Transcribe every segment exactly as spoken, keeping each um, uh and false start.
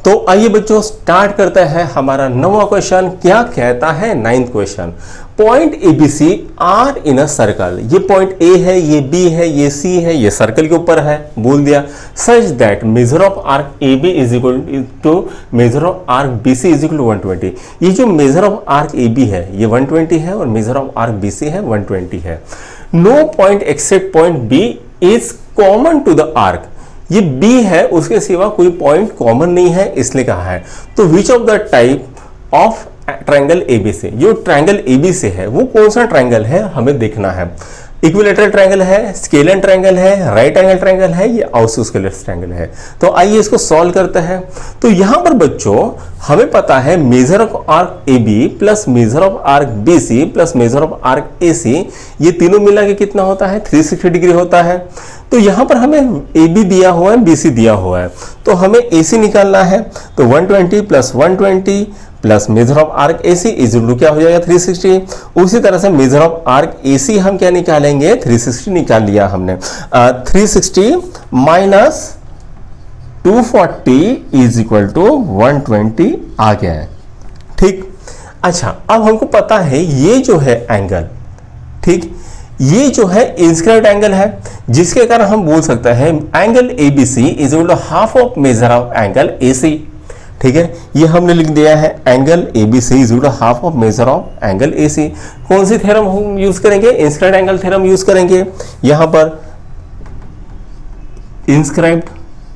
तो आइए बच्चों स्टार्ट करते हैं हमारा नवा क्वेश्चन। क्या कहता है ninth question, point A B C are in a circle. ये पॉइंट ए है, ये बी है, ये सी है, ये सर्कल के ऊपर है, बोल दिया। Such that major of arc A B is equal to major of arc B C is equal to one twenty. ये जो major of arc A B है ये वन ट्वेंटी है और major of arc B C है one twenty है। No point except point B is common to the arc. ये B है, उसके सिवा कोई पॉइंट कॉमन नहीं है, इसलिए कहा है। तो which of the type of triangle A B से, जो ट्रायंगल ए बी से है वो कौन सा ट्रायंगल है हमें देखना है। इक्विलेटरल ट्रायंगल है, स्केलर ट्रायंगल है, राइट एंगल ट्रायंगल है, ये आइसोस्केलर ट्रायंगल है। तो आइए इसको सॉल्व करते हैं। तो यहां पर बच्चों हमें पता है major of arc A B plus major of arc B C plus major of arc A C, ये तीनों मिला के कितना होता है, थ्री सिक्सटी डिग्री होता है। तो यहां पर हमें ए बी दिया हुआ है, बी सी दिया हुआ है, तो हमें ए सी निकालना है। तो one twenty plus one twenty plus major of arc A C is equal to क्या हो जाएगा, थ्री सिक्सटी। उसी तरह से major of arc A C हम क्या निकालेंगे, थ्री सिक्सटी निकाल लिया हमने। Three sixty minus two forty is equal to one twenty आ गया है। ठीक, अच्छा अब हमको पता है ये जो है एंगल, ठीक, ये जो है इंस्क्राइब्ड एंगल है, जिसके कारण हम बोल सकते हैं angle A B C is equal to half of major of angle A C. ठीक है, ये हमने लिख दिया है angle A B C is equal to half of major of angle A C. कौन सी थ्योरम हम यूज करेंगे, इंस्क्राइब्ड एंगल थ्योरम यूज करेंगे। यहां पर इंस्क्राइब्ड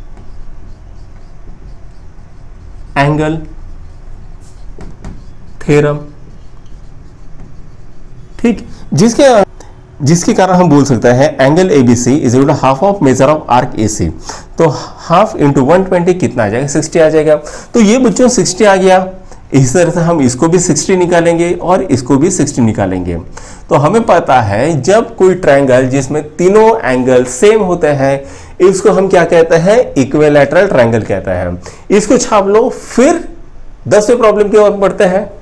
एंगल थ्योरम, ठीक, जिसके जिसके कारण हम बोल सकते हैं angle A B C is equal to half of major of arc A C. तो हाफ इंटू वन ट्वेंटी कितना आ जाएगा, सिक्सटी आ जाएगा। तो ये बच्चों सिक्सटी आ गया। इस तरह से हम इसको भी सिक्सटी निकालेंगे और इसको भी सिक्सटी निकालेंगे। तो हमें पता है जब कोई ट्रायंगल जिसमें तीनों एंगल सेम होते हैं इसको हम क्या कहते हैं, इक्विलैटरल ट्रायंगल कहते हैं। इसको छाप लो, फिर दसवें प्रॉब्लम की ओर बढ़ते हैं।